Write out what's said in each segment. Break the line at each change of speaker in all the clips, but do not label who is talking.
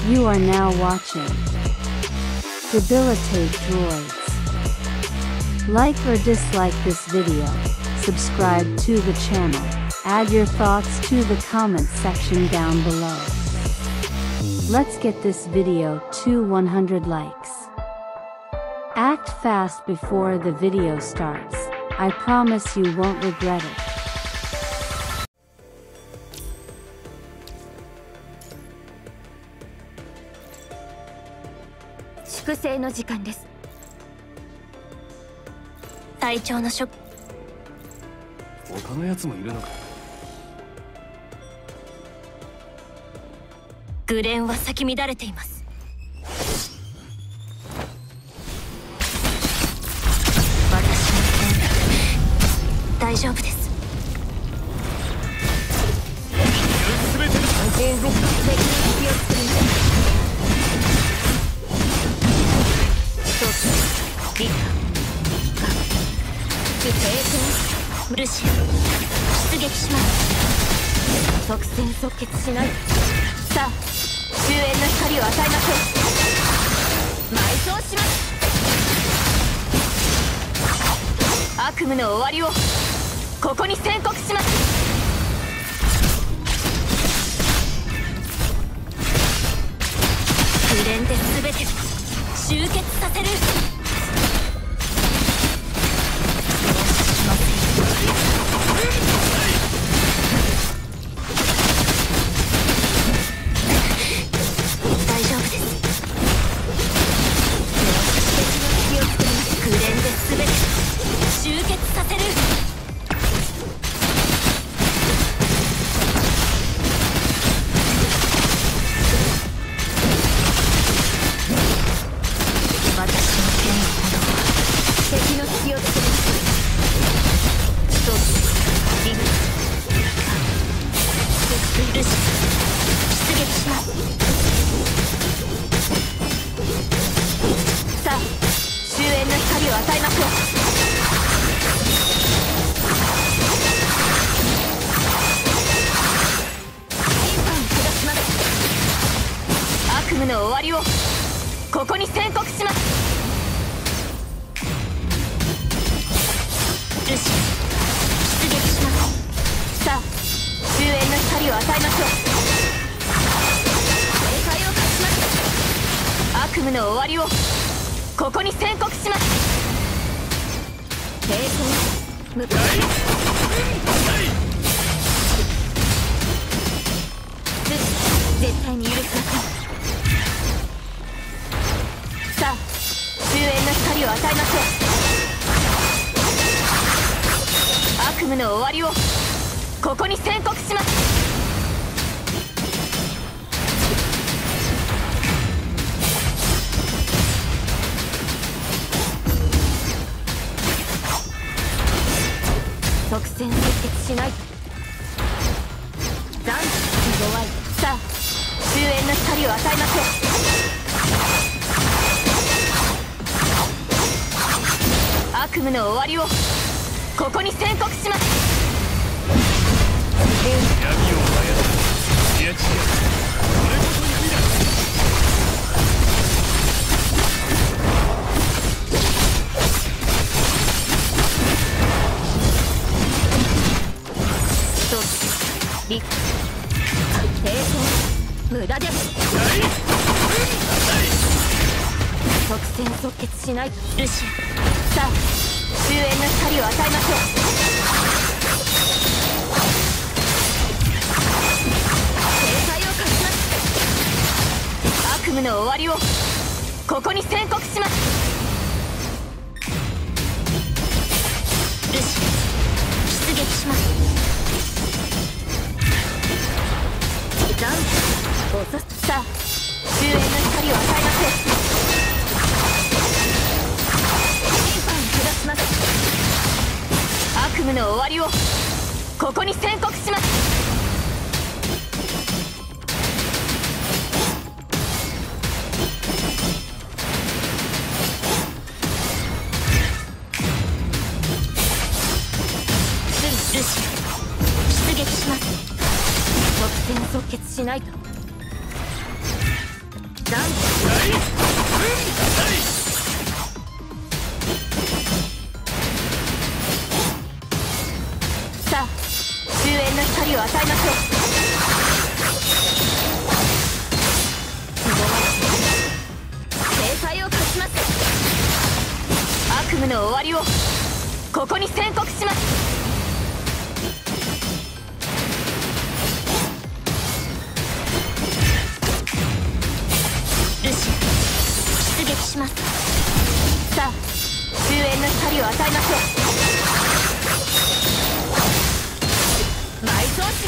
You are now watching Debilitate Droids. Like or dislike this video, subscribe to the channel, add your thoughts to the comment section down below. Let's get this video to 100 likes. Act fast before the video starts. I promise you won't regret it.
粛清の時間です。隊長の職。
他のやつもいるのか。
グレンは咲き乱れています。私の戦略大丈夫です。
全ての方向を動く。
敵の隙を作ります。リカ、帝拳、ルシア、出撃します。即戦即決しない。さあ、終焉の光を与えましょう。埋葬します。悪夢の終わりをここに宣告します。グレンで全て集結させる。大丈夫です。敵の隙を作ります。グレンで全て集結させる。敵の隙を作ります。一つ、リグ、ルシ、出撃します。さあ、終焉の光を与えましょう。審判を下します。悪夢の終わりをここに宣告します。ルシ、出撃します。さあ、終焉の光を与えましょう。正解を勝ちます。悪夢の終わりをここに宣告します。帝拳、向かい。ルシ、絶対に許しません。さあ、終焉の光を与えましょう。悪夢の終わりをここに宣告します。即戦即決しないと。残機弱い。さあ、終焉の光を与えましょう。悪夢の終わりをここに宣告します。
闇を操る。いや違う。これこそ闇だ。一つ、リク、帝拳、無駄です。即戦即決しないと。ルシア、さあ、終焉の光を与えましょう。正解を勝ちます。悪夢の終わりをここに宣告します。ルシ、出撃します。残機、さあ、終焉の光を与えましょう。します。悪夢の終わりをここに宣告します。ルシ、出撃します。即戦即決しないと。
さあ終焉の光を与えましょう。制裁を課します。悪夢の終わりをここに宣告します。ルシア出撃します。さあ終焉の光を与えましょう。埋葬し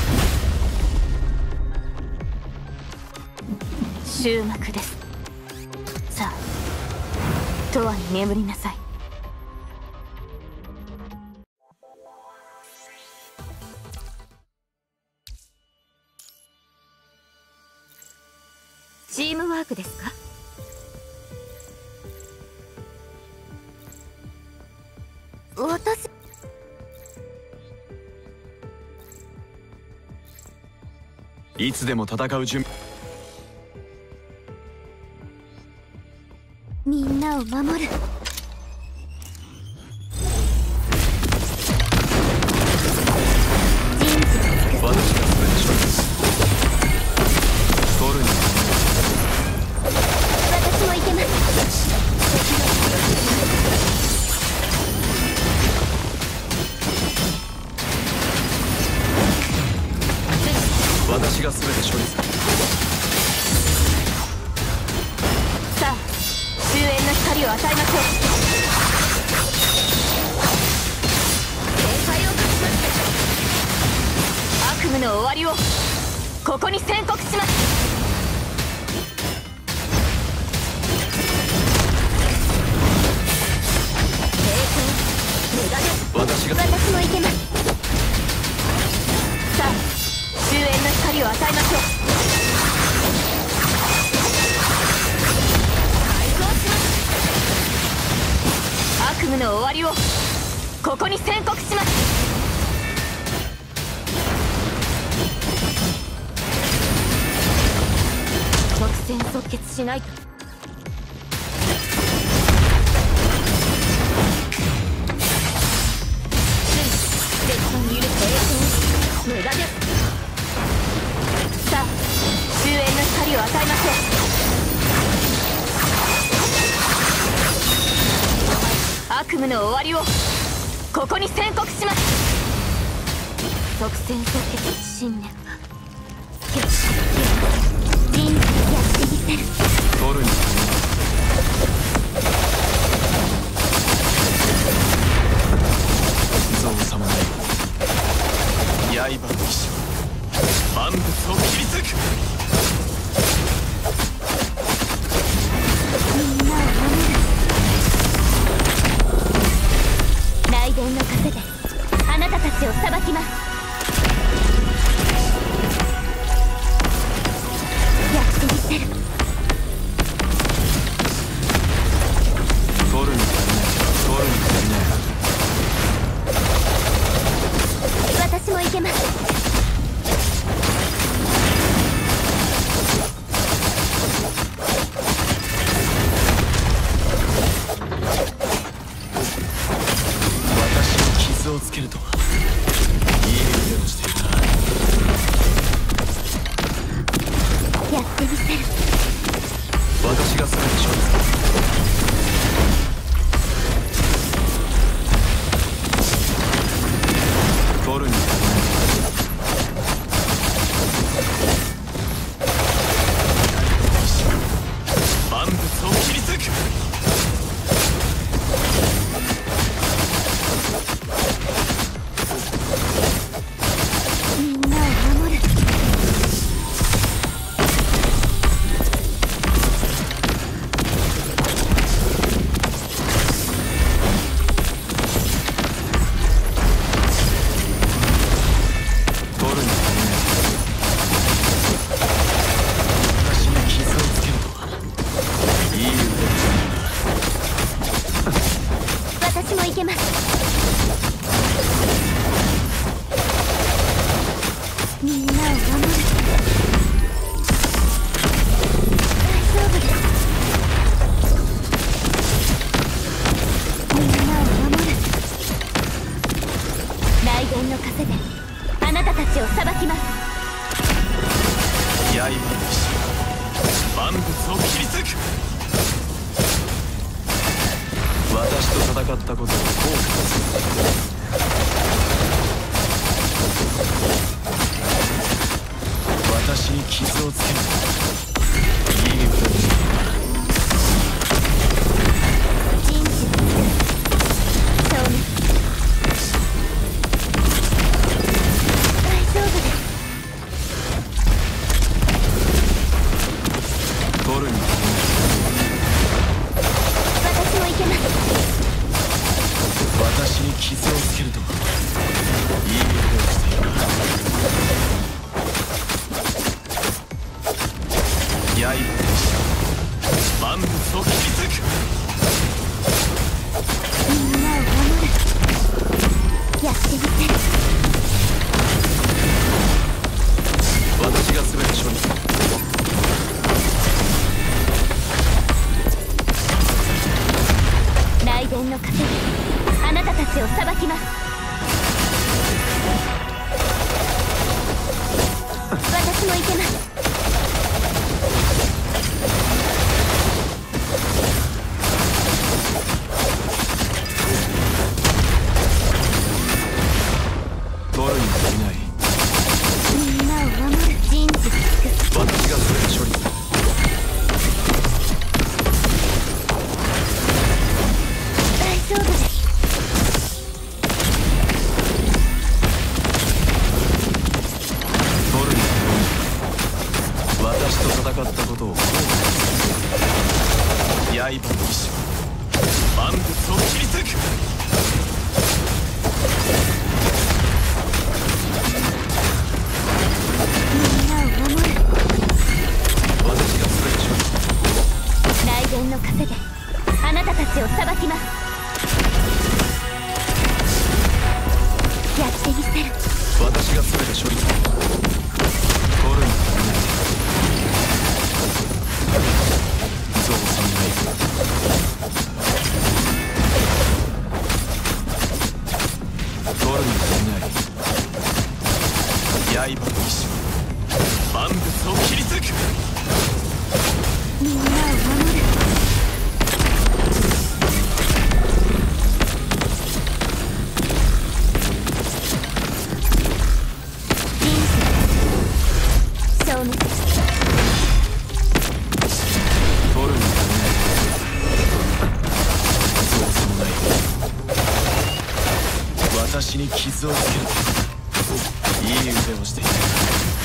ます。終幕です。さあ永遠に眠りなさい。チームワークですか？私
いつでも戦う準備。
みんなを守る。
私が全て処理する。ゴルに
私もいけます。
私が全て処理する。
さあ終焉の光を与えましょう。制裁を課します。悪夢の終わりをここに宣告します。私もいけます。さあ終焉の光を与えましょう。埋葬します。悪夢の終わりをここに宣告します。即戦即決しないと。無駄です。さあ終焉の光を与えましょう。悪夢の終わりをここに宣告します。即戦即決信念がよし人生やってみせる。
ゴルにゾウ様の刃の騎士万物を切り裂く。
みんなを守る。雷電の風であなたたちを裁きます。やってみせる。
ゴルに足りない。ゴルに足りない。
私もいけます。
私に傷をつけるとはいい腕をしているな。
やってみせる。
万物を切り裂く。私と戦ったことを後悔する。私に傷をつける。いい腕です。
人事消滅。大丈夫です。
取るに
私もいけます。
私に傷をつけるとはいい腕をしている。刃で万物を切り裂く。
みんなを守る。やってみせる。
私が全て処理する。
雷電の糧であなたたちを裁きます。私もいけます。
取るに足りない。
みんなを守る。人事尽くす。
私が全て処理する。
大丈夫です。
取るに足りない。私と戦ったことを後悔する。刃の意志は万物を切り裂く。
みんなを守る。
私が全て処理する。
雷電の糧であなたたちを裁きます。やってみせる。
私が全て処理する。取るに足りない。ゾウさんがいる。取るに足りない。刃の意志は万物を切り裂く。
みんなを守る。人事消滅。
取るに足りない。ゾウさんがいる。私に傷をつける。いい腕をしている。